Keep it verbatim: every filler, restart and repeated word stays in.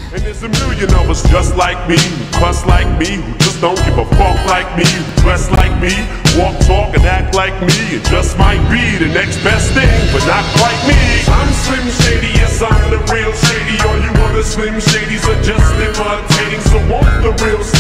And there's a million of us just like me, who cuss like me, who just don't give a fuck like me, who dress like me, walk, talk, and act like me, and just might be the next best thing, but not quite me. I'm Slim Shady, yes I'm the real Shady. All you other Slim Shadys are just imitating, so want the real